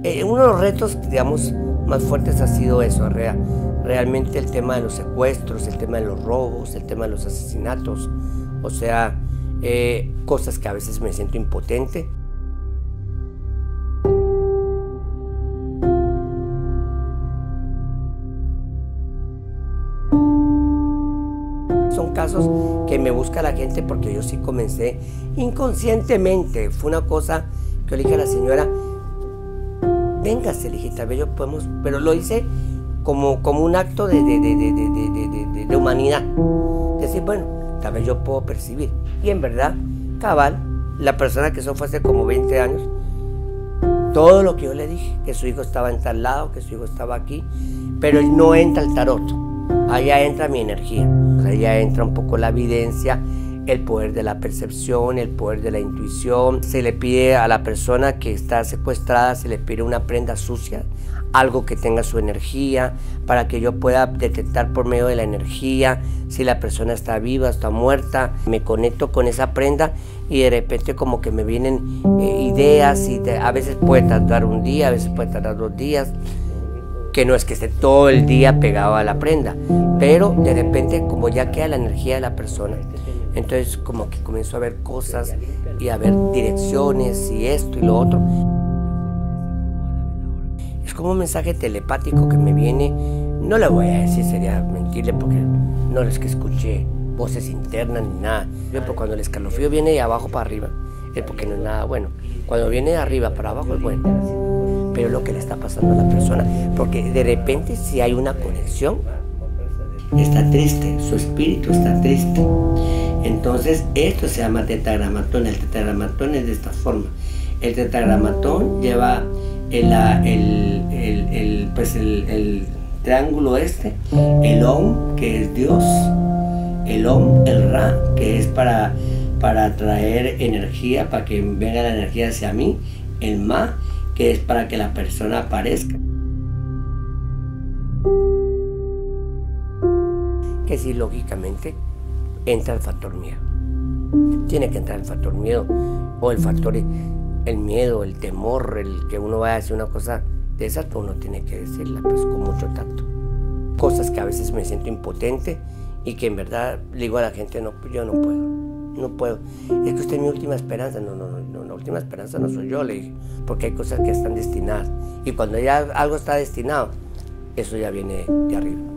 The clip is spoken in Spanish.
Uno de los retos, digamos, más fuertes ha sido eso, realmente el tema de los secuestros, el tema de los robos, el tema de los asesinatos, o sea, cosas que a veces me siento impotente. Son casos que me busca la gente porque yo sí comencé inconscientemente. Fue una cosa que yo le dije a la señora, véngase, le dije, tal vez yo podemos, pero lo hice como un acto de humanidad. Decir, bueno, tal vez yo puedo percibir. Y en verdad, cabal, la persona que eso fue hace como 20 años, todo lo que yo le dije, que su hijo estaba en tal lado, que su hijo estaba aquí, pero no entra el tarot. Allá entra mi energía, allá entra un poco la evidencia, el poder de la percepción, el poder de la intuición. Se le pide a la persona que está secuestrada, se le pide una prenda sucia, algo que tenga su energía, para que yo pueda detectar por medio de la energía si la persona está viva, está muerta. Me conecto con esa prenda y de repente como que me vienen ideas y a veces puede tardar un día, a veces puede tardar 2 días. Que no es que esté todo el día pegado a la prenda, pero de repente como ya queda la energía de la persona, entonces como que comienzo a ver cosas y a ver direcciones y esto y lo otro. Es como un mensaje telepático que me viene, no le voy a decir, sería mentirle porque no es que escuché voces internas ni nada, pero cuando el escalofrío viene de abajo para arriba es porque no es nada bueno, cuando viene de arriba para abajo es bueno. Pero es lo que le está pasando a la persona, porque de repente si hay una conexión, está triste, su espíritu está triste. Entonces esto se llama tetragramatón. El tetragramatón es de esta forma. El tetragramatón lleva el triángulo el Om, que es Dios, el Om, el Ra, que es para atraer energía, para que venga la energía hacia mí, el Ma, que es para que la persona aparezca. Que sí, lógicamente, entra el factor miedo. Tiene que entrar el factor miedo, o el factor, el miedo, el temor, el que uno vaya a decir una cosa de esas, pues uno tiene que decirla pues, con mucho tacto. Cosas que a veces me siento impotente y que en verdad le digo a la gente, no, yo no puedo. Es que usted es mi última esperanza. No, la última esperanza no soy yo, le dije, porque hay cosas que están destinadas. Y cuando ya algo está destinado, eso ya viene de arriba.